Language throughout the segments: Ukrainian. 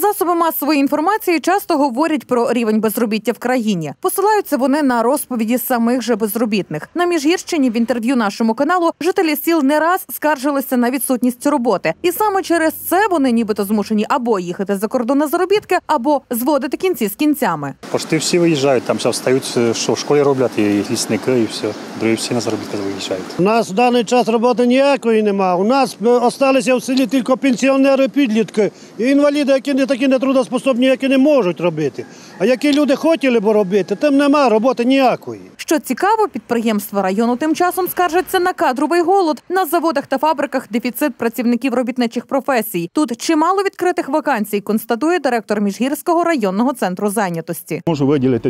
Засоби масової інформації часто говорять про рівень безробіття в країні. Посилаються вони на розповіді самих же безробітних. На Міжгірщині в інтерв'ю нашому каналу жителі сіл не раз скаржилися на відсутність роботи. І саме через це вони нібито змушені або їхати за кордон на заробітки, або зводити кінці з кінцями. Почти всі виїжджають, там зараз встають, що в школі роблять, і лісники, і все. Другі всі на заробітки виїжджають. У нас в даний час роботи ніякої немає. У нас залишилися в селі тільки пенсіонери, підлітки і інваліди, які не такі нетрудоспособні, які не можуть робити. А які люди хотіли б робити, тим немає роботи ніякої. Що цікаво, підприємства району тим часом скаржаться на кадровий голод. На заводах та фабриках дефіцит працівників робітничих професій. Тут чимало відкритих вакансій, констатує директор Міжгірського районного центру зайнятості. Можу виділити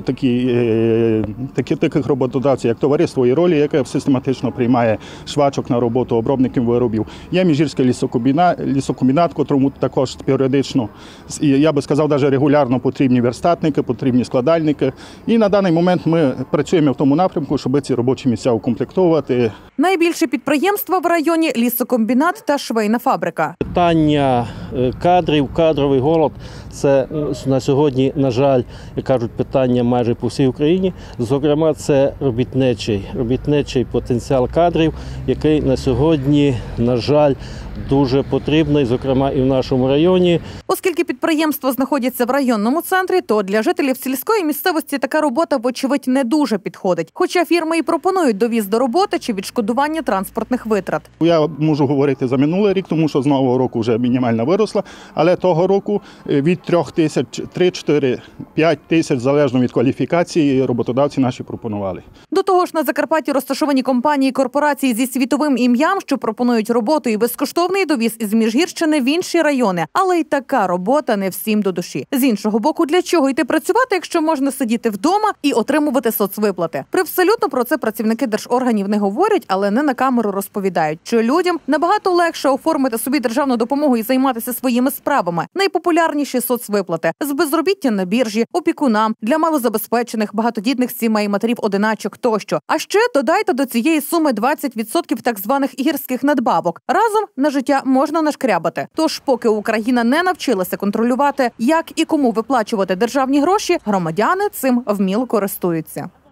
таких роботодавців, як товариство «Іролі», яке систематично приймає швачок на роботу, обробників виробів. Є Міжгірський лісокомбінат, котрому також періодично, я би сказав, навіть регулярно потрібні верстатники, потрібні складальники. І на даний момент ми працюємо в тому напрямку, щоб ці робочі місця укомплектовувати. Найбільші підприємства в районі – лісокомбінат та швейна фабрика. Питання кадрів, кадровий голод – це на сьогодні, на жаль, як кажуть, питання майже по всій Україні. Зокрема, це робітничий потенціал кадрів, який на сьогодні, на жаль, дуже потрібний, зокрема і в нашому районі. Оскільки підприємства знаходяться в районному центрі, то для жителів сільської місцевості така робота, вочевидь, не дуже підходить. Хоча фірми і пропонують довіз до роботи чи відшкодування транспортних витрат. Я можу говорити за минулий рік, тому що з нового року вже мінімальна виросла, але того року від 3 тисяч, 3, 4, 5 тисяч, залежно від кваліфікації, роботодавці наші пропонували. До того ж, на Закарпатті розташовані компанії, корпорації зі світовим ім'ям, що пропонують роботу і безкоштовний довіз із Міжгірщини в інші райони. Але й така робота не всім до душі. З іншого боку, для чого йти працювати, якщо можна сидіти вдома і отримувати соцвиплати? Привселюдно про це працівники держорганів не говорять, але не на камеру розповідають, що людям набагато легше оформити собі державну допомогу і займатися своїми справами. Найпопулярніші соцвиплати – з безробіття на біржі, опікунам, для малозабезпечених, багатодітних сімей, матерів-одиначок тощо. А ще додайте до цієї суми 20% так званих гірських надбавок. Разом на життя можна нашкрябати. Тож, поки Україна не навчилася контролювати, як і кому виплачувати державні гроші, громадяни цим вміло користуються.